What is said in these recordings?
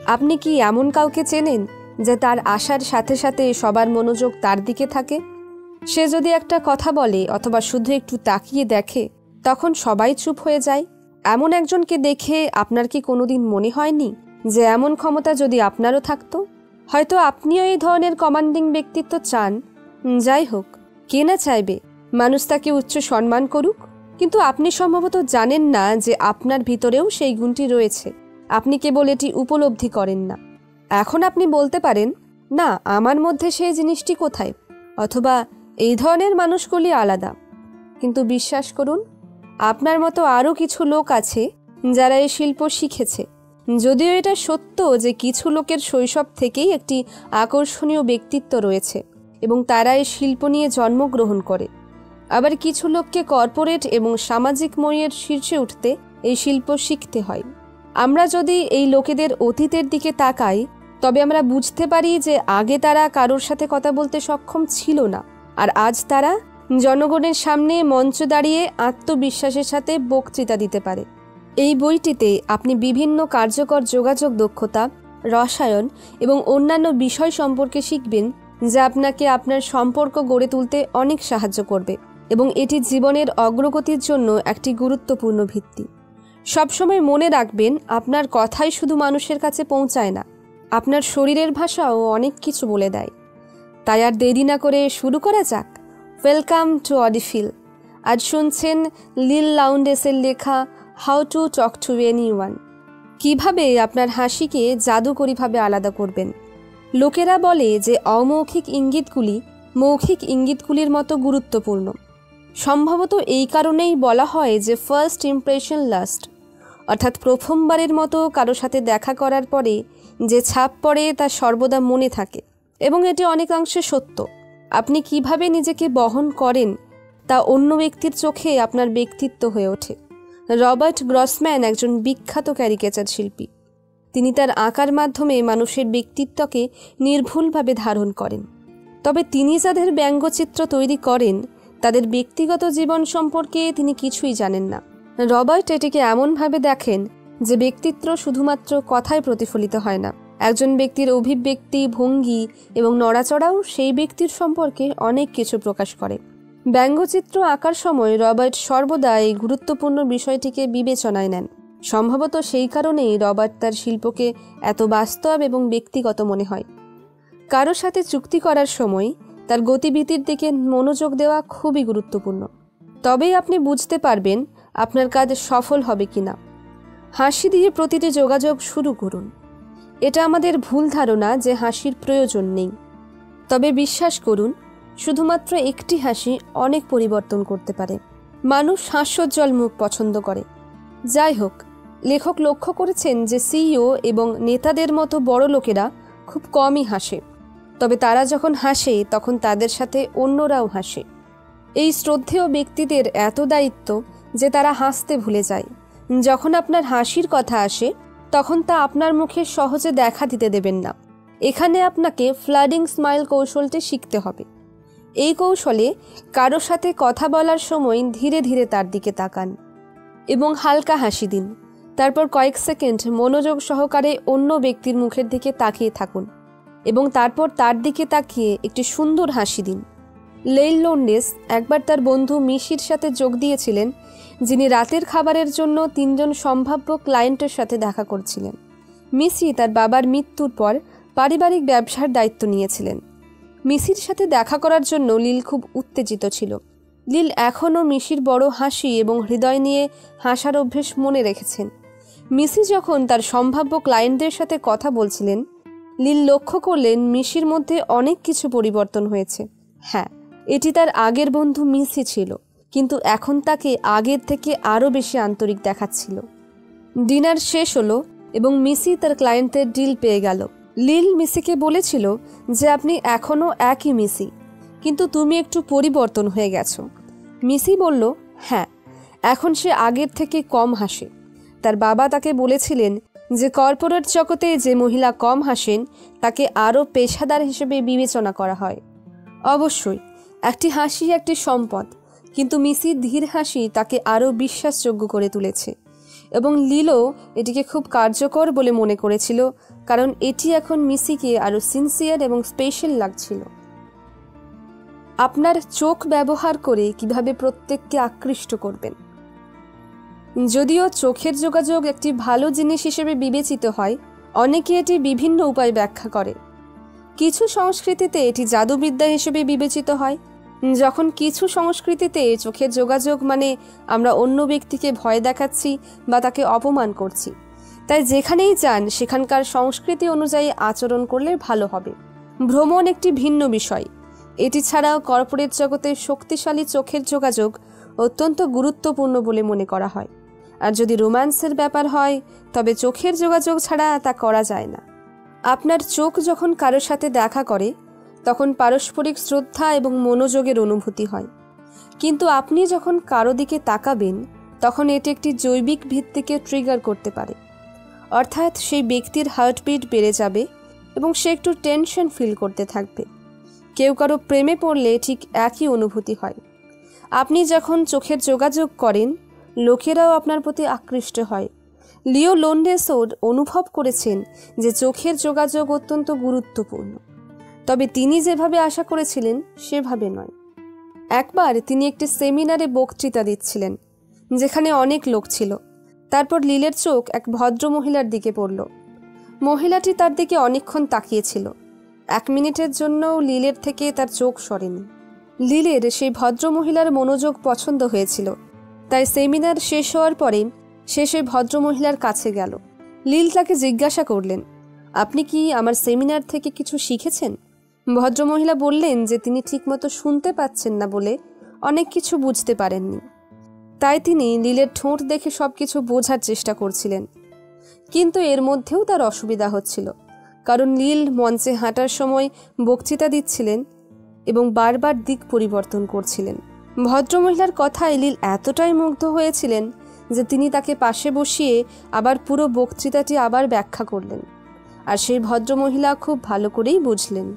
আপনি কি এমন কাউকে চেনেন যে তার আসার সাথে সাথে সবার মনোযোগ তার দিকে থাকে? সে যদি একটা কথা বলে অথবা শুধু একটু তাকিয়ে দেখে, তখন সবাই চুপ হয়ে যায়। এমন একজনকে দেখে আপনার কি কোনোদিন মনে হয়নি যে এমন ক্ষমতা যদি আপনারও থাকতো? হয়তো আপনিও এই ধরনের কমান্ডিং ব্যক্তিত্ব চান। যাই হোক, কে না চাইবে মানুষ তাকে উচ্চ সম্মান করুক? কিন্তু আপনি সম্ভবত জানেন না যে আপনার ভিতরেও সেই গুণটি রয়েছে। আপনি কেবল এটি উপলব্ধি করেন না। এখন আপনি বলতে পারেন, না, আমার মধ্যে সেই জিনিসটি কোথায়? অথবা এই ধরনের মানুষগুলি আলাদা। কিন্তু বিশ্বাস করুন, আপনার মতো আরও কিছু লোক আছে যারা এই শিল্প শিখেছে। যদিও এটা সত্য যে কিছু লোকের শৈশব থেকেই একটি আকর্ষণীয় ব্যক্তিত্ব রয়েছে এবং তারা এই শিল্প নিয়ে জন্মগ্রহণ করে, আবার কিছু লোককে কর্পোরেট এবং সামাজিক মইয়ের শীর্ষে উঠতে এই শিল্প শিখতে হয়। আমরা যদি এই লোকেদের অতীতের দিকে তাকাই, তবে আমরা বুঝতে পারি যে আগে তারা কারোর সাথে কথা বলতে সক্ষম ছিল না, আর আজ তারা জনগণের সামনে মঞ্চে দাঁড়িয়ে আত্মবিশ্বাসের সাথে বক্তৃতা দিতে পারে। এই বইটিতে আপনি বিভিন্ন কার্যকর যোগাযোগ দক্ষতা, রসায়ন এবং অন্যান্য বিষয় সম্পর্কে শিখবেন যা আপনাকে আপনার সম্পর্ক গড়ে তুলতে অনেক সাহায্য করবে এবং এটি জীবনের অগ্রগতির জন্য একটি গুরুত্বপূর্ণ ভিত্তি। সবসময় মনে রাখবেন, আপনার কথাই শুধু মানুষের কাছে পৌঁছায় না, আপনার শরীরের ভাষাও অনেক কিছু বলে দেয়। তাই আর দেরি না করে শুরু করা যাক। Welcome to Audiophile. আজ শুনছেন লিল লাউন্ডেসের লেখা how to talk to anyone. কিভাবে আপনার হাসিকে জাদুকরীভাবে আলাদা করবেন। লোকেরা বলে যে অমৌখিক ইঙ্গিতগুলি মৌখিক ইঙ্গিতগুলির মতো গুরুত্বপূর্ণ। সম্ভবত এই কারণেই বলা হয় যে ফার্স্ট ইমপ্রেশন লাস্ট, অর্থাৎ প্রথমবারের মতো কারো সাথে দেখা করার পরে যে ছাপ পড়ে তা সর্বদা মনে থাকে, এবং এটি অনেকাংশে সত্য। আপনি কিভাবে নিজেকে বহন করেন তা অন্য ব্যক্তির চোখে আপনার ব্যক্তিত্ব হয়ে ওঠে। রবার্ট গ্রসম্যান একজন বিখ্যাত ক্যারিকেচার শিল্পী। তিনি তার আঁকার মাধ্যমে মানুষের ব্যক্তিত্বকে নির্ভুলভাবে ধারণ করেন। তবে তিনি যাদের ব্যঙ্গচিত্র তৈরি করেন তাদের ব্যক্তিগত জীবন সম্পর্কে তিনি কিছুই জানেন না। রবার্ট এটিকে এমনভাবে দেখেন যে ব্যক্তিত্ব শুধুমাত্র কথায় প্রতিফলিত হয় না, একজন ব্যক্তির অভিব্যক্তি, ভঙ্গি এবং নড়াচড়াও সেই ব্যক্তির সম্পর্কে অনেক কিছু প্রকাশ করে। ব্যঙ্গচিত্র আঁকার সময় রবার্ট সর্বদা এই গুরুত্বপূর্ণ বিষয়টিকে বিবেচনায় নেন। সম্ভবত সেই কারণেই রবার্ট তার শিল্পকে এত বাস্তব এবং ব্যক্তিগত মনে হয়। কারো সাথে চুক্তি করার সময় তার গতিবিধির দিকে মনোযোগ দেওয়া খুবই গুরুত্বপূর্ণ। তবেই আপনি বুঝতে পারবেন আপনার কাজ সফল হবে কিনা। হাসি দিয়ে প্রতিটি যোগাযোগ শুরু করুন। এটা আমাদের ভুল ধারণা যে হাসির প্রয়োজন নেই। তবে বিশ্বাস করুন, শুধুমাত্র একটি হাসি অনেক পরিবর্তন করতে পারে। মানুষ হাস্যোজ্জ্বল মুখ পছন্দ করে। যাই হোক, লেখক লক্ষ্য করেছেন যে সিইও এবং নেতাদের মতো বড় লোকেরা খুব কমই হাসে, তবে তারা যখন হাসে তখন তাদের সাথে অন্যরাও হাসে। এই শ্রদ্ধেয় ব্যক্তিদের এত দায়িত্ব যে তারা হাসতে ভুলে যায়। যখন আপনার হাসির কথা আসে তখন তা আপনার মুখে সহজে দেখা দিতে দেবেন না। এখানে আপনাকে ফ্লাডিং স্মাইল কৌশলটি শিখতে হবে। এই কৌশলে কারো সাথে কথা বলার সময় ধীরে ধীরে তার দিকে তাকান এবং হালকা হাসি দিন। তারপর কয়েক সেকেন্ড মনোযোগ সহকারে অন্য ব্যক্তির মুখের দিকে তাকিয়ে থাকুন এবং তারপর তার দিকে তাকিয়ে একটি সুন্দর হাসি দিন। লেইল লোন্ডেস একবার তার বন্ধু মিশির সাথে যোগ দিয়েছিলেন, যিনি রাতের খাবারের জন্য 3 জন সম্ভাব্য ক্লায়েন্টের সাথে দেখা করছিলেন। মিসি তার বাবার মৃত্যুর পর পারিবারিক ব্যবসার দায়িত্ব নিয়েছিলেন। মিসির সাথে দেখা করার জন্য লিল খুব উত্তেজিত ছিল। লিল এখনও মিশির বড় হাসি এবং হৃদয় নিয়ে হাসার অভ্যেস মনে রেখেছেন। মিসি যখন তার সম্ভাব্য ক্লায়েন্টদের সাথে কথা বলছিলেন, লিল লক্ষ্য করলেন মিশির মধ্যে অনেক কিছু পরিবর্তন হয়েছে। হ্যাঁ, এটি তার আগের বন্ধু মিসি ছিল, কিন্তু এখন তাকে আগের থেকে আরও বেশি আন্তরিক দেখাচ্ছিল। ডিনার শেষ হলো এবং মিসি তার ক্লায়েন্টের ডিল পেয়ে গেল। লিল মিসিকে বলেছিল যে আপনি এখনও একই মিসি, কিন্তু তুমি একটু পরিবর্তন হয়ে গেছো। মিসি বলল, হ্যাঁ, এখন সে আগের থেকে কম হাসে। তার বাবা তাকে বলেছিলেন যে কর্পোরেট জগতে যে মহিলা কম হাসেন তাকে আরও পেশাদার হিসেবে বিবেচনা করা হয়। অবশ্যই একটি হাসি একটি সম্পদ, কিন্তু মিসির ধীর হাসি তাকে আরও বিশ্বাসযোগ্য করে তুলেছে এবং লিলও এটিকে খুব কার্যকর বলে মনে করেছিল, কারণ এটি এখন মিসিকে আরও সিনসিয়ার এবং স্পেশাল লাগছিল। আপনার চোখ ব্যবহার করে কিভাবে প্রত্যেককে আকৃষ্ট করবেন। যদিও চোখের যোগাযোগ একটি ভালো জিনিস হিসেবে বিবেচিত হয়, অনেকে এটি বিভিন্ন উপায়ে ব্যাখ্যা করে। কিছু সংস্কৃতিতে এটি জাদুবিদ্যা হিসেবে বিবেচিত হয়। যখন কিছু সংস্কৃতিতে চোখের যোগাযোগ মানে আমরা অন্য ব্যক্তিকে ভয় দেখাচ্ছি বা তাকে অপমান করছি। তাই যেখানেই যান সেখানকার সংস্কৃতি অনুযায়ী আচরণ করলে ভালো হবে। ভ্রমণ একটি ভিন্ন বিষয়। এটি ছাড়াও কর্পোরেট জগতে শক্তিশালী চোখের যোগাযোগ অত্যন্ত গুরুত্বপূর্ণ বলে মনে করা হয়। আর যদি রোম্যান্সের ব্যাপার হয় তবে চোখের যোগাযোগ ছাড়া তা করা যায় না। আপনার চোখ যখন কারোর সাথে দেখা করে তখন পারস্পরিক শ্রদ্ধা এবং মনোযোগের অনুভূতি হয়, কিন্তু আপনি যখন কারো দিকে তাকাবেন তখন এটি একটি জৈবিক ভিত্তিকে ট্রিগার করতে পারে। অর্থাৎ সেই ব্যক্তির হার্টবিট বেড়ে যাবে এবং সে একটু টেনশন ফিল করতে থাকবে। কেউ কারো প্রেমে পড়লে ঠিক একই অনুভূতি হয়। আপনি যখন চোখের যোগাযোগ করেন লোকেরাও আপনার প্রতি আকৃষ্ট হয়। লিও লোন্ডেসও অনুভব করেছেন যে চোখের যোগাযোগ অত্যন্ত গুরুত্বপূর্ণ, তবে তিনি যেভাবে আশা করেছিলেন সেভাবে নয়। একবার তিনি একটি সেমিনারে বক্তৃতা দিচ্ছিলেন যেখানে অনেক লোক ছিল। তারপর লিলের চোখ এক ভদ্র মহিলার দিকে পড়ল। মহিলাটি তার দিকে অনেকক্ষণ তাকিয়েছিল। 1 মিনিটের জন্যও লিলের থেকে তার চোখ সরেনি। লিলের সেই ভদ্র মহিলার মনোযোগ পছন্দ হয়েছিল, তাই সেমিনার শেষ হওয়ার পরে সে সেই ভদ্রমহিলার কাছে গেল। লিল তাকে জিজ্ঞাসা করলেন, আপনি কি আমার সেমিনার থেকে কিছু শিখেছেন? ভদ্রমহিলা বললেন যে তিনি ঠিকমতো শুনতে পাচ্ছেন না বলে অনেক কিছু বুঝতে পারেননি। তাই তিনি লিলের ঠোঁট দেখে সব কিছু বোঝার চেষ্টা করছিলেন। কিন্তু এর মধ্যেও তার অসুবিধা হচ্ছিল, কারণ লিল মঞ্চে হাঁটার সময় বক্তৃতা দিচ্ছিলেন এবং বারবার দিক পরিবর্তন করছিলেন। ভদ্রমহিলার কথায় লিল এতটাই মুগ্ধ হয়েছিলেন যে তিনি তাকে পাশে বসিয়ে আবার পুরো বক্তৃতাটি আবার ব্যাখ্যা করলেন, আর সেই ভদ্রমহিলা খুব ভালো করেই বুঝলেন।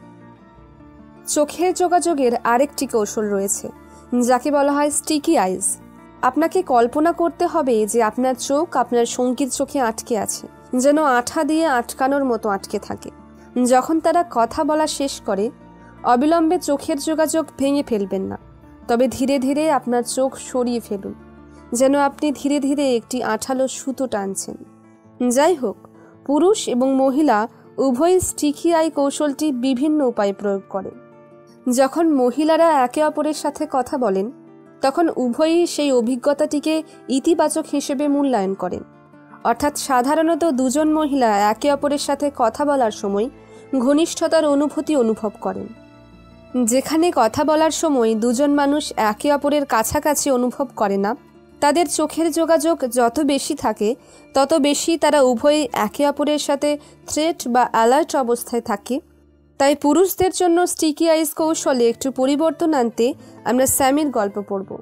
চোখের যোগাযোগের আরেকটি কৌশল রয়েছে যাকে বলা হয় স্টিকি আইজ। আপনাকে কল্পনা করতে হবে যে আপনার চোখ আপনার সঙ্গীর চোখে আটকে আছে, যেন আঠা দিয়ে আটকানোর মতো আটকে থাকে। যখন তারা কথা বলা শেষ করে অবিলম্বে চোখের যোগাযোগ ভেঙে ফেলবেন না, তবে ধীরে ধীরে আপনার চোখ সরিয়ে ফেলুন, যেন আপনি ধীরে ধীরে একটি আঠালো সুতো টানছেন। যাই হোক, পুরুষ এবং মহিলা উভয়ই স্টিকি আই কৌশলটি বিভিন্ন উপায়ে প্রয়োগ করে। যখন মহিলারা একে অপরের সাথে কথা বলেন তখন উভয়ই সেই অভিজ্ঞতাটিকে ইতিবাচক হিসেবে মূল্যায়ন করেন। অর্থাৎ সাধারণত দুজন মহিলা একে অপরের সাথে কথা বলার সময় ঘনিষ্ঠতার অনুভূতি অনুভব করেন। যেখানে কথা বলার সময় দুজন মানুষ একে অপরের কাছাকাছি অনুভব করে না, তাদের চোখের যোগাযোগ যত বেশি থাকে তত বেশি তারা উভয়ই একে অপরের সাথে থ্রেট বা অ্যালার্ট অবস্থায় থাকে। তাই পুরুষদের জন্য স্টিকি আইজ কৌশলে একটু পরিবর্তন আনতে আমরা স্যামির গল্প পড়ব।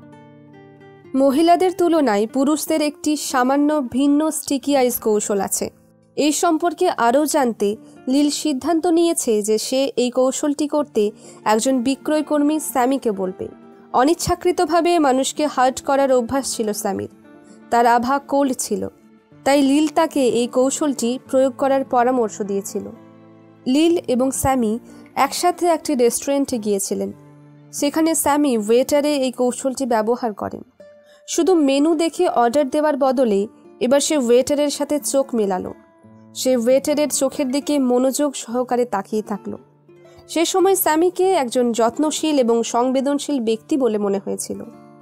মহিলাদের তুলনায় পুরুষদের একটি সামান্য ভিন্ন স্টিকি আইজ কৌশল আছে। এই সম্পর্কে আরও জানতে লিল সিদ্ধান্ত নিয়েছে যে সে এই কৌশলটি করতে একজন বিক্রয়কর্মী স্যামিকে বলবে। অনিচ্ছাকৃতভাবে মানুষকে হার্ট করার অভ্যাস ছিল স্যামির। তার আভা কোল্ড ছিল, তাই লিল তাকে এই কৌশলটি প্রয়োগ করার পরামর্শ দিয়েছিল। লিল এবং স্যামি একসাথে একটি রেস্টুরেন্টে গিয়েছিলেন। সেখানে স্যামি ওয়েটারে এই কৌশলটি ব্যবহার করেন। শুধু মেনু দেখে অর্ডার দেওয়ার বদলে এবার সে ওয়েটারের সাথে চোখ মেলালো। সে ওয়েটারের চোখের দিকে মনোযোগ সহকারে তাকিয়ে থাকল। সে সময় স্যামিকে একজন যত্নশীল এবং সংবেদনশীল ব্যক্তি বলে মনে হয়েছিল।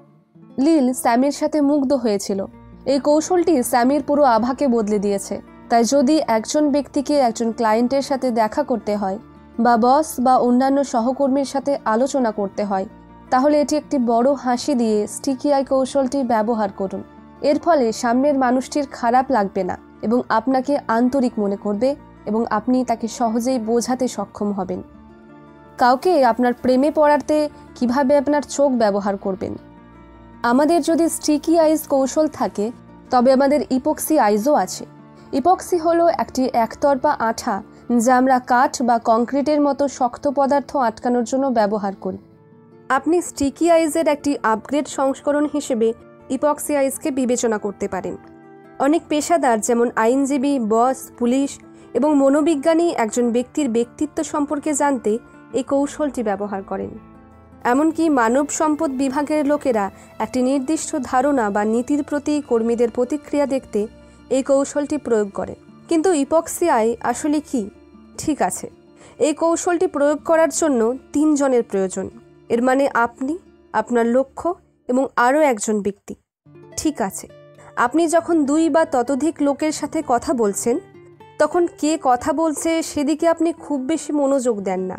লিল স্যামির সাথে মুগ্ধ হয়েছিল। এই কৌশলটি স্যামির পুরো আভাকে বদলে দিয়েছে। তাই যদি একজন ব্যক্তিকে একজন ক্লায়েন্টের সাথে দেখা করতে হয় বা বস বা অন্যান্য সহকর্মীর সাথে আলোচনা করতে হয়, তাহলে এটি একটি বড় হাসি দিয়ে স্টিকি আই কৌশলটি ব্যবহার করুন। এর ফলে সামনের মানুষটির খারাপ লাগবে না এবং আপনাকে আন্তরিক মনে করবে এবং আপনি তাকে সহজেই বোঝাতে সক্ষম হবেন। কাউকে আপনার প্রেমে পড়াতে কিভাবে আপনার চোখ ব্যবহার করবেন। আমাদের যদি স্টিকি আইজ কৌশল থাকে তবে আমাদের ইপক্সি আইজও আছে। ইপক্সি হলো একটি একতরফা আঠা যা আমরা কাঠ বা কংক্রিটের মতো শক্ত পদার্থ আটকানোর জন্য ব্যবহার করি। আপনি স্টিকি আইজের একটি আপগ্রেড সংস্করণ হিসেবে ইপক্সি আইজকে বিবেচনা করতে পারেন। অনেক পেশাদার যেমন আইনজীবী, বস, পুলিশ এবং মনোবিজ্ঞানী একজন ব্যক্তির ব্যক্তিত্ব সম্পর্কে জানতে এই কৌশলটি ব্যবহার করেন। এমনকি মানব সম্পদ বিভাগের লোকেরা একটি নির্দিষ্ট ধারণা বা নীতির প্রতি কর্মীদের প্রতিক্রিয়া দেখতে এই কৌশলটি প্রয়োগ করে। কিন্তু ইপক্সি আই আসলে কি? ঠিক আছে, এই কৌশলটি প্রয়োগ করার জন্য 3 জনের প্রয়োজন। এর মানে আপনি, আপনার লক্ষ্য এবং আরও একজন ব্যক্তি। ঠিক আছে, আপনি যখন 2 বা ততোধিক লোকের সাথে কথা বলছেন, তখন কে কথা বলছে সেদিকে আপনি খুব বেশি মনোযোগ দেন না।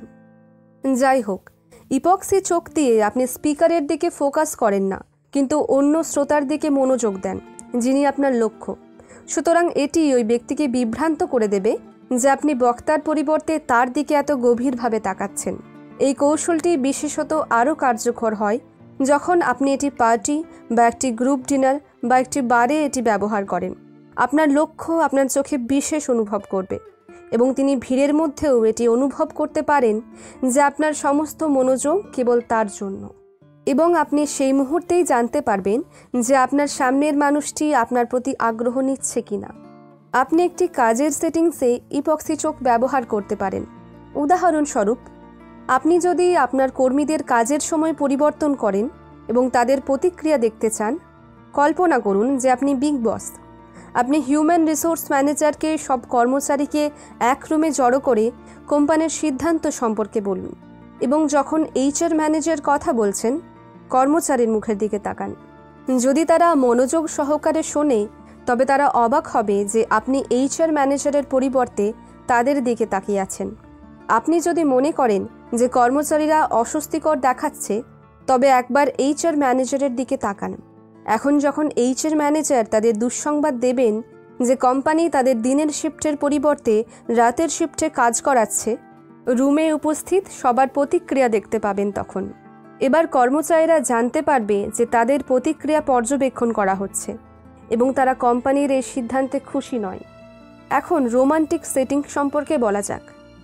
যাই হোক, ইপক্সি চোখ দিয়ে আপনি স্পিকারের দিকে ফোকাস করেন না, কিন্তু অন্য শ্রোতার দিকে মনোযোগ দেন, যিনি আপনার লক্ষ্য। সুতরাং এটি ওই ব্যক্তিকে বিভ্রান্ত করে দেবে যে আপনি বক্তার পরিবর্তে তার দিকে এত গভীরভাবে তাকাচ্ছেন। এই কৌশলটি বিশেষত আরও কার্যকর হয় যখন আপনি এটি পার্টি বা একটি গ্রুপ ডিনার বা একটি বারে এটি ব্যবহার করেন। আপনার লক্ষ্য আপনার চোখে বিশেষ অনুভব করবে এবং তিনি ভিড়ের মধ্যেও এটি অনুভব করতে পারেন যে আপনার সমস্ত মনোযোগ কেবল তার জন্য, এবং আপনি সেই মুহূর্তেই জানতে পারবেন যে আপনার সামনের মানুষটি আপনার প্রতি আগ্রহ নিচ্ছে কিনা। আপনি একটি কাজের সেটিংসে ইপক্সি চোখ ব্যবহার করতে পারেন। উদাহরণস্বরূপ, আপনি যদি আপনার কর্মীদের কাজের সময় পরিবর্তন করেন এবং তাদের প্রতিক্রিয়া দেখতে চান, কল্পনা করুন যে আপনি বিগ বস। আপনি হিউম্যান রিসোর্স ম্যানেজারকে সব কর্মচারীকে এক রুমে জড়ো করে কোম্পানির সিদ্ধান্ত সম্পর্কে বলুন, এবং যখন এইচআর ম্যানেজার কথা বলছেন, কর্মচারীর মুখের দিকে তাকান। যদি তারা মনোযোগ সহকারে শোনে, তবে তারা অবাক হবে যে আপনি এইচআর ম্যানেজারের পরিবর্তে তাদের দিকে তাকিয়ে আছেন। আপনি যদি মনে করেন যে কর্মচারীরা অস্বস্তিকর দেখাচ্ছে, তবে একবার এইচআর ম্যানেজারের দিকে তাকান। এখন যখন এইচআর ম্যানেজার তাদের দুঃসংবাদ দেবেন যে কোম্পানি তাদের দিনের শিফটের পরিবর্তে রাতের শিফটে কাজ করাচ্ছে, রুমে উপস্থিত সবার প্রতিক্রিয়া দেখতে পাবেন। তখন এবার কর্মচারীরা জানতে পারবে যে তাদের প্রতিক্রিয়া পর্যবেক্ষণ করা হচ্ছে এবং তারা কোম্পানির এই সিদ্ধান্তে খুশি নয়। এখন রোমান্টিক সেটিং সম্পর্কে বলা যাক।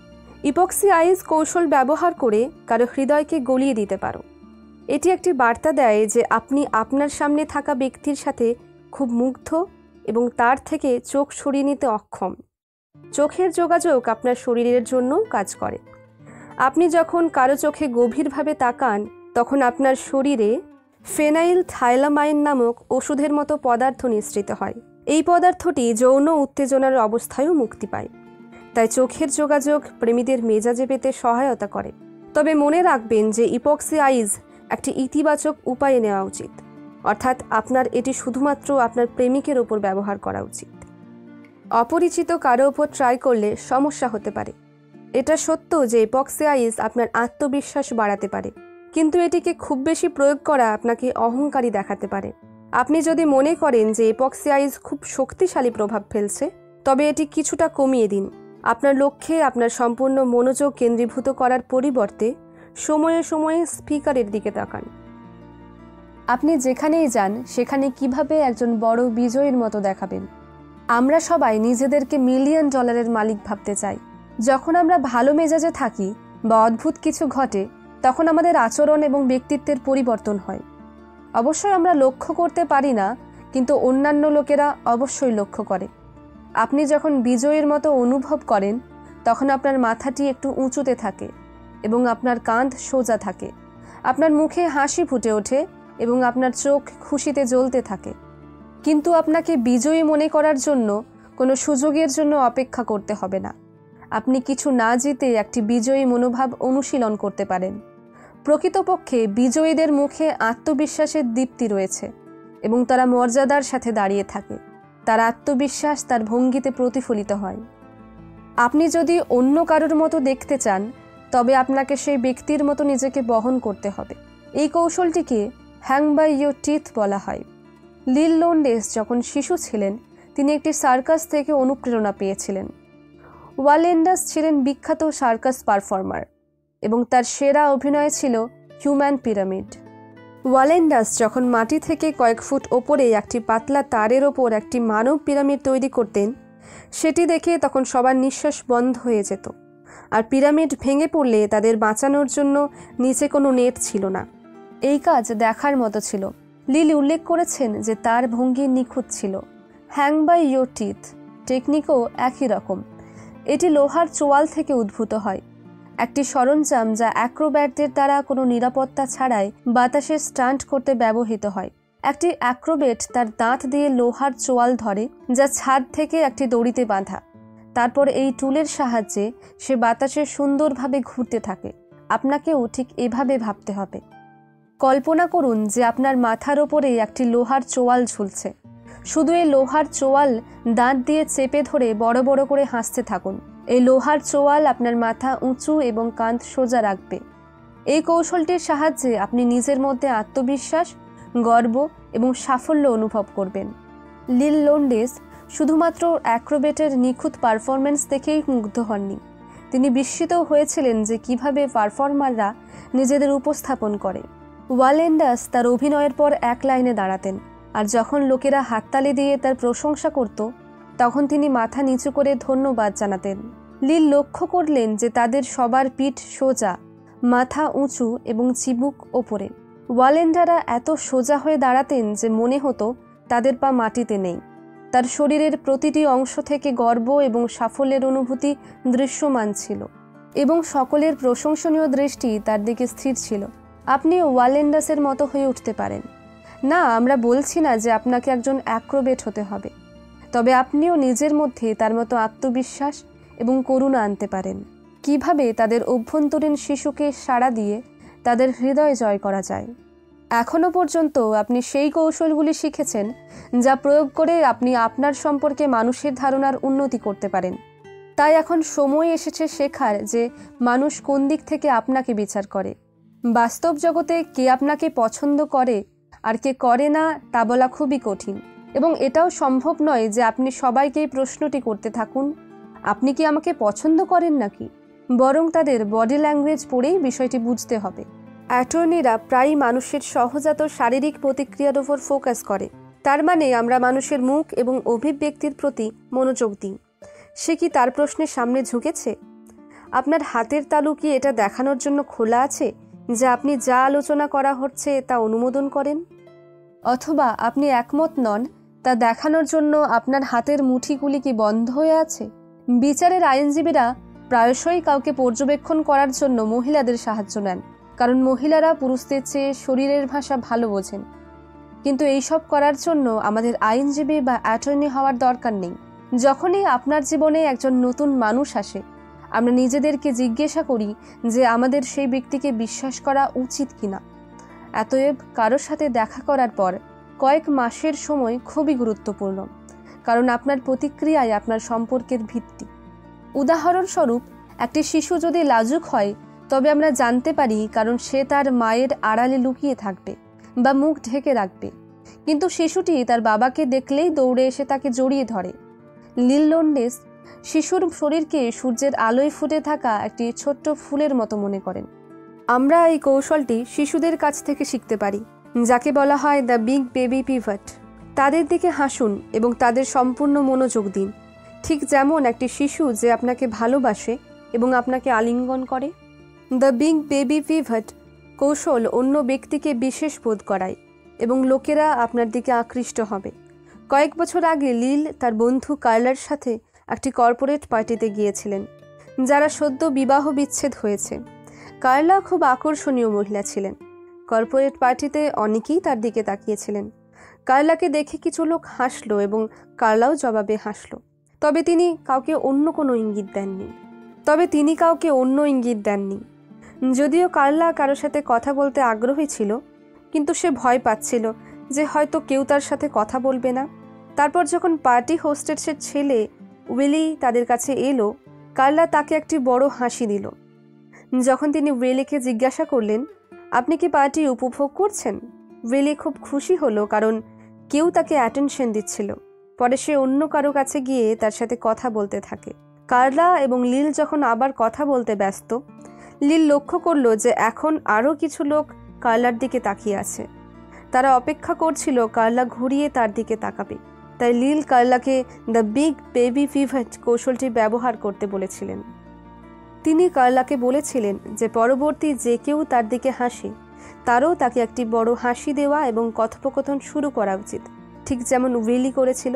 ইপক্সি আইজ কৌশল ব্যবহার করে কারো হৃদয়কে গলিয়ে দিতে পারো। এটি একটি বার্তা দেয় যে আপনি আপনার সামনে থাকা ব্যক্তির সাথে খুব মুগ্ধ এবং তার থেকে চোখ সরিয়ে নিতে অক্ষম। চোখের যোগাযোগ আপনার শরীরের জন্য কাজ করে। আপনি যখন কারো চোখে গভীরভাবে তাকান, তখন আপনার শরীরে ফেনাইল থাইলামাইন নামক ওষুধের মতো পদার্থ নিঃসৃত হয়। এই পদার্থটি যৌন উত্তেজনার অবস্থায়ও মুক্তি পায়। তাই চোখের যোগাযোগ প্রেমীদের মেজাজে পেতে সহায়তা করে। তবে মনে রাখবেন যে ইপক্সি আইজ একটি ইতিবাচক উপায়ে নেওয়া উচিত, অর্থাৎ আপনার এটি শুধুমাত্র আপনার প্রেমিকের ওপর ব্যবহার করা উচিত। অপরিচিত কারো ওপর ট্রাই করলে সমস্যা হতে পারে। এটা সত্য যে ইপক্সি আইজ আপনার আত্মবিশ্বাস বাড়াতে পারে, কিন্তু এটিকে খুব বেশি প্রয়োগ করা আপনাকে অহংকারী দেখাতে পারে। আপনি যদি মনে করেন যে ইপক্সি আইজ খুব শক্তিশালী প্রভাব ফেলছে, তবে এটি কিছুটা কমিয়ে দিন। আপনার লক্ষ্যে আপনার সম্পূর্ণ মনোযোগ কেন্দ্রীভূত করার পরিবর্তে সময়ে সময়ে স্পিকারের দিকে তাকান। আপনি যেখানেই যান সেখানে কিভাবে একজন বড় বিজয়ীর মতো দেখাবেন। আমরা সবাই নিজেদেরকে $1,000,000 মালিক ভাবতে চাই। যখন আমরা ভালো মেজাজে থাকি বা অদ্ভুত কিছু ঘটে, তখন আমাদের আচরণ এবং ব্যক্তিত্বের পরিবর্তন হয়। অবশ্যই আমরা লক্ষ্য করতে পারি না, কিন্তু অন্যান্য লোকেরা অবশ্যই লক্ষ্য করে। আপনি যখন বিজয়ীর মতো অনুভব করেন, তখন আপনার মাথাটি একটু উঁচুতে থাকে এবং আপনার কাঁধ সোজা থাকে। আপনার মুখে হাসি ফুটে ওঠে এবং আপনার চোখ খুশিতে জ্বলতে থাকে। কিন্তু আপনাকে বিজয়ী মনে করার জন্য কোনো সুযোগের জন্য অপেক্ষা করতে হবে না। আপনি কিছু না জিতে একটি বিজয়ী মনোভাব অনুশীলন করতে পারেন। প্রকৃতপক্ষে বিজয়ীদের মুখে আত্মবিশ্বাসের দীপ্তি রয়েছে এবং তারা মর্যাদার সাথে দাঁড়িয়ে থাকে। তার আত্মবিশ্বাস তার ভঙ্গিতে প্রতিফলিত হয়। আপনি যদি অন্য কারোর মতো দেখতে চান, তবে আপনাকে সেই ব্যক্তির মতো নিজেকে বহন করতে হবে। এই কৌশলটিকে হ্যাং বাই ইয়োর টিথ বলা হয়। লিল লোন্ডেস যখন শিশু ছিলেন, তিনি একটি সার্কাস থেকে অনুপ্রেরণা পেয়েছিলেন। ওয়ালেন্ডাস ছিলেন বিখ্যাত সার্কাস পারফর্মার এবং তার সেরা অভিনয় ছিল হিউম্যান পিরামিড। ওয়ালেন্ডাস যখন মাটি থেকে কয়েক ফুট ওপরে একটি পাতলা তারের ওপর একটি মানব পিরামিড তৈরি করতেন, সেটি দেখে তখন সবার নিঃশ্বাস বন্ধ হয়ে যেত। আর পিরামিড ভেঙে পড়লে তাদের বাঁচানোর জন্য নিচে কোনো নেট ছিল না। এই কাজ দেখার মতো ছিল। লিল উল্লেখ করেছেন যে তার ভঙ্গি নিখুঁত ছিল। হ্যাং বাই ইয়োর টিথ টেকনিকও একই রকম। এটি লোহার চোয়াল থেকে উদ্ভূত হয়, একটি সরঞ্জাম যা অ্যাক্রোব্যাটদের দ্বারা কোনো নিরাপত্তা ছাড়াই বাতাসে স্টান্ট করতে ব্যবহৃত হয়। একটি অ্যাক্রোবেট তার দাঁত দিয়ে লোহার চোয়াল ধরে, যা ছাদ থেকে একটি দড়িতে বাঁধা। তারপর এই টুলের সাহায্যে সে বাতাসে সুন্দরভাবে ঘুরতে থাকে। আপনাকেও ঠিক এভাবে ভাবতে হবে। কল্পনা করুন যে আপনার মাথার ওপরে একটি লোহার চোয়াল ঝুলছে। শুধু এই লোহার চোয়াল দাঁত দিয়ে চেপে ধরে বড় বড় করে হাসতে থাকুন। এই লোহার চোয়াল আপনার মাথা উঁচু এবং কাঁধ সোজা রাখবে। এই কৌশলটির সাহায্যে আপনি নিজের মধ্যে আত্মবিশ্বাস, গর্ব এবং সাফল্য অনুভব করবেন। লিল লোন্ডেস শুধুমাত্র অ্যাক্রোবেটের নিখুঁত পারফরমেন্স দেখেই মুগ্ধ হননি, তিনি বিস্মিত হয়েছিলেন যে কিভাবে পারফর্মাররা নিজেদের উপস্থাপন করে। ওয়ালেন্ডাস তার অভিনয়ের পর এক লাইনে দাঁড়াতেন, আর যখন লোকেরা হাততালি দিয়ে তার প্রশংসা করত তখন তিনি মাথা নিচু করে ধন্যবাদ জানাতেন। লিল লক্ষ্য করলেন যে তাদের সবার পিঠ সোজা, মাথা উঁচু এবং চিবুক ওপরে। ওয়ালেন্ডারা এত সোজা হয়ে দাঁড়াতেন যে মনে হতো তাদের পা মাটিতে নেই। তার শরীরের প্রতিটি অংশ থেকে গর্ব এবং সাফল্যের অনুভূতি দৃশ্যমান ছিল, এবং সকলের প্রশংসনীয় দৃষ্টি তার দিকে স্থির ছিল। আপনিও ওয়ালেন্ডাসের মতো হয়ে উঠতে পারেন। না, আমরা বলছি না যে আপনাকে একজন অ্যাক্রোবেট হতে হবে, তবে আপনিও নিজের মধ্যে তার মতো আত্মবিশ্বাস এবং করুণা আনতে পারেন। কিভাবে তাদের অভ্যন্তরীণ শিশুকে সাড়া দিয়ে তাদের হৃদয় জয় করা যায়। এখনও পর্যন্ত আপনি সেই কৌশলগুলি শিখেছেন যা প্রয়োগ করে আপনি আপনার সম্পর্কে মানুষের ধারণার উন্নতি করতে পারেন। তাই এখন সময় এসেছে শেখার যে মানুষ কোন দিক থেকে আপনাকে বিচার করে। বাস্তব জগতে কে আপনাকে পছন্দ করে আর কে করে না তা বলা খুবই কঠিন, এবং এটাও সম্ভব নয় যে আপনি সবাইকেই প্রশ্নটি করতে থাকুন, আপনি কি আমাকে পছন্দ করেন নাকি? বরং তাদের বডি ল্যাঙ্গুয়েজ পড়েই বিষয়টি বুঝতে হবে। অ্যাটর্নিরা প্রায়ই মানুষের সহজাত শারীরিক প্রতিক্রিয়ার উপর ফোকাস করে। তার মানে আমরা মানুষের মুখ এবং অভিব্যক্তির প্রতি মনোযোগ দিই। সে কি তার প্রশ্নের সামনে ঝুঁকেছে? আপনার হাতের তালু কি এটা দেখানোর জন্য খোলা আছে যে আপনি যা আলোচনা করা হচ্ছে তা অনুমোদন করেন? অথবা আপনি একমত নন তা দেখানোর জন্য আপনার হাতের মুঠিগুলি কি বন্ধ হয়ে আছে? বিচারের আইনজীবীরা প্রায়শই কাউকে পর্যবেক্ষণ করার জন্য মহিলাদের সাহায্য নেন, কারণ মহিলারা পুরুষদের চেয়ে শরীরের ভাষা ভালো বোঝেন। কিন্তু এইসব করার জন্য আমাদের আইনজীবী বা অ্যাটর্নি হওয়ার দরকার নেই। যখনই আপনার জীবনে একজন নতুন মানুষ আসে, আমরা নিজেদেরকে জিজ্ঞাসা করি যে আমাদের সেই ব্যক্তিকে বিশ্বাস করা উচিত কিনা। অতএব কারোর সাথে দেখা করার পর কয়েক মাসের সময় খুবই গুরুত্বপূর্ণ, কারণ আপনার প্রতিক্রিয়াই আপনার সম্পর্কের ভিত্তি। উদাহরণস্বরূপ, একটি শিশু যদি লাজুক হয় তবে আমরা জানতে পারি কারণ সে তার মায়ের আড়ালে লুকিয়ে থাকবে বা মুখ ঢেকে রাখবে, কিন্তু শিশুটি তার বাবাকে দেখলেই দৌড়ে এসে তাকে জড়িয়ে ধরে। লিল লোন্ডেস শিশুর শরীরকে সূর্যের আলোয় ফুটে থাকা একটি ছোট্ট ফুলের মতো মনে করেন। আমরা এই কৌশলটি শিশুদের কাছ থেকে শিখতে পারি, যাকে বলা হয় দ্য বিগ বেবি পিভট। তাদের দিকে হাসুন এবং তাদের সম্পূর্ণ মনোযোগ দিন, ঠিক যেমন একটি শিশু যে আপনাকে ভালোবাসে এবং আপনাকে আলিঙ্গন করে। দ্য বিগ বেবি পিভট কৌশল অন্য ব্যক্তিকে বিশেষ বোধ করায় এবং লোকেরা আপনার দিকে আকৃষ্ট হবে। কয়েক বছর আগে লিল তার বন্ধু কার্লার সাথে একটি কর্পোরেট পার্টিতে গিয়েছিলেন, যারা সদ্য বিবাহ বিচ্ছেদ হয়েছে। কার্লা খুব আকর্ষণীয় মহিলা ছিলেন। কর্পোরেট পার্টিতে অনেকেই তার দিকে তাকিয়েছিলেন। কার্লাকে দেখে কিছু লোক হাসলো এবং কার্লাও জবাবে হাসলো, তবে তিনি কাউকে অন্য ইঙ্গিত দেননি। যদিও কার্লা কারোর সাথে কথা বলতে আগ্রহী ছিল, কিন্তু সে ভয় পাচ্ছিল যে হয়তো কেউ তার সাথে কথা বলবে না। তারপর যখন পার্টি হোস্টেসের ছেলে উইলি তাদের কাছে এলো, কার্লা তাকে একটি বড় হাসি দিল। যখন তিনি উইলিকে জিজ্ঞাসা করলেন, আপনি কি পার্টি উপভোগ করছেন? উইলি খুব খুশি হলো, কারণ কেউ তাকে অ্যাটেনশন দিচ্ছিল। পরে সে অন্য কারো কাছে গিয়ে তার সাথে কথা বলতে থাকে। কার্লা এবং লিল যখন আবার কথা বলতে ব্যস্ত, লিল লক্ষ্য করল যে এখন আরও কিছু লোক কার্লার দিকে তাকিয়ে আছে। তারা অপেক্ষা করছিল কার্লা ঘুরিয়ে তার দিকে তাকাবে। তাই লিল কার্লাকে দ্য বিগ বেবি পিভট কৌশলটি ব্যবহার করতে বলেছিলেন। তিনি কার্লাকে বলেছিলেন যে পরবর্তী যে কেউ তার দিকে হাসে তারও তাকে একটি বড় হাসি দেওয়া এবং কথোপকথন শুরু করা উচিত, ঠিক যেমন উইলি করেছিল।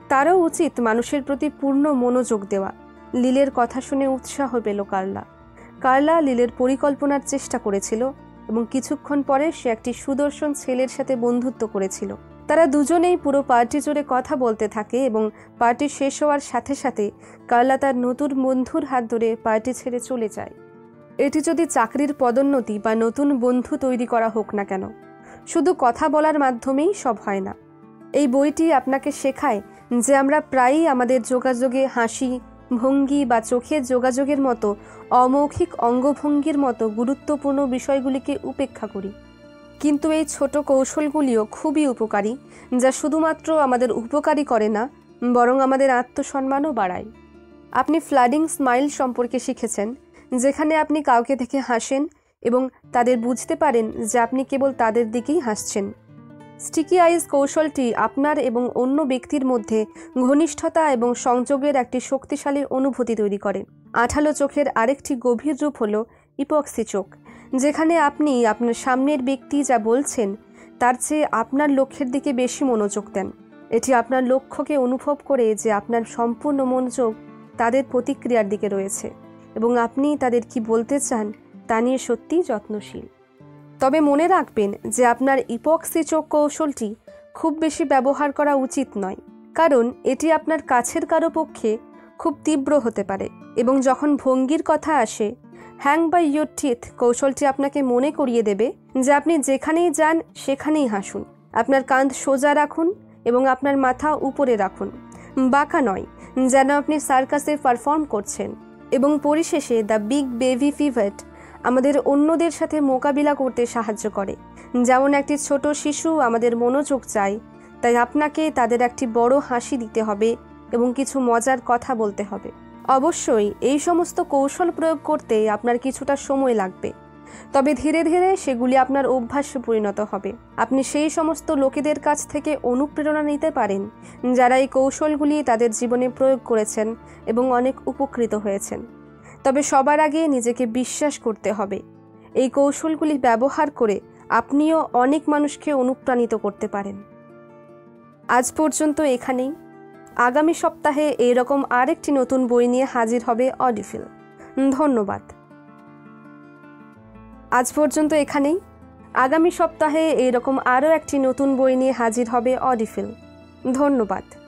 তারও উচিত মানুষের প্রতি পূর্ণ মনোযোগ দেওয়া। লিলের কথা শুনে উৎসাহ পেল কার্লা। কার্লা লিলের পরিকল্পনার চেষ্টা করেছিল এবং কিছুক্ষণ পরে সে একটি সুদর্শন ছেলের সাথে বন্ধুত্ব করেছিল। তারা দুজনেই পুরো পার্টি জুড়ে কথা বলতে থাকে এবং পার্টি শেষ হওয়ার সাথে সাথে কার্লা তার নতুন বন্ধুর হাত ধরে পার্টি ছেড়ে চলে যায়। এটি যদি চাকরির পদোন্নতি বা নতুন বন্ধু তৈরি করা হোক না কেন, শুধু কথা বলার মাধ্যমেই সব হয় না। এই বইটি আপনাকে শেখায় যে আমরা প্রায়ই আমাদের যোগাযোগে হাসি, ভঙ্গি বা চোখের যোগাযোগের মতো অমৌখিক অঙ্গভঙ্গির মতো গুরুত্বপূর্ণ বিষয়গুলিকে উপেক্ষা করি। কিন্তু এই ছোট কৌশলগুলিও খুবই উপকারী, যা শুধুমাত্র আমাদের উপকারী করে না, বরং আমাদের আত্মসম্মানও বাড়ায়। আপনি ফ্লাডিং স্মাইল সম্পর্কে শিখেছেন, যেখানে আপনি কাউকে দেখে হাসেন এবং তাদের বুঝতে পারেন যে আপনি কেবল তাদের দিকেই হাসছেন। স্টিকি আইজ কৌশলটি আপনার এবং অন্য ব্যক্তির মধ্যে ঘনিষ্ঠতা এবং সংযোগের একটি শক্তিশালী অনুভূতি তৈরি করে। আঠালো চোখের আরেকটি গভীর রূপ হল ইপক্সি চোখ, যেখানে আপনি আপনার সামনের ব্যক্তি যা বলছেন তার চেয়ে আপনার লক্ষ্যের দিকে বেশি মনোযোগ দেন। এটি আপনার লক্ষ্যকে অনুভব করে যে আপনার সম্পূর্ণ মনোযোগ তাদের প্রতিক্রিয়ার দিকে রয়েছে এবং আপনি তাদের কি বলতে চান তা নিয়ে সত্যিই যত্নশীল। তবে মনে রাখবেন যে আপনার ইপক্সি চোখ কৌশলটি খুব বেশি ব্যবহার করা উচিত নয়, কারণ এটি আপনার কাছের কারো পক্ষে খুব তীব্র হতে পারে। এবং যখন ভঙ্গির কথা আসে, হ্যাং বাই ইয়োর টিথ কৌশলটি আপনাকে মনে করিয়ে দেবে যে আপনি যেখানেই যান সেখানেই হাসুন। আপনার কাঁধ সোজা রাখুন এবং আপনার মাথা উপরে রাখুন, বাঁকা নয়, যেন আপনি সার্কাসে পারফর্ম করছেন। এবং পরিশেষে দ্য বিগ বেবি পিভট আমাদের অন্যদের সাথে মোকাবিলা করতে সাহায্য করে। যেমন একটি ছোট শিশু আমাদের মনোযোগ চায়, তাই আপনাকে তাদের একটি বড় হাসি দিতে হবে এবং কিছু মজার কথা বলতে হবে। অবশ্যই এই সমস্ত কৌশল প্রয়োগ করতে আপনার কিছুটা সময় লাগবে, তবে ধীরে ধীরে সেগুলি আপনার অভ্যাসে পরিণত হবে। আপনি সেই সমস্ত লোকেদের কাছ থেকে অনুপ্রেরণা নিতে পারেন যারা এই কৌশলগুলি তাদের জীবনে প্রয়োগ করেছেন এবং অনেক উপকৃত হয়েছেন। তবে সবার আগে নিজেকে বিশ্বাস করতে হবে। এই কৌশলগুলি ব্যবহার করে আপনিও অনেক মানুষকে অনুপ্রাণিত করতে পারেন। আজ পর্যন্ত এখানেই। আগামী সপ্তাহে এইরকম আরেকটি নতুন বই নিয়ে হাজির হবে অডিফিল। ধন্যবাদ। আজ পর্যন্ত এখানেই। আগামী সপ্তাহে এইরকম আরও একটি নতুন বই নিয়ে হাজির হবে অডিফিল। ধন্যবাদ।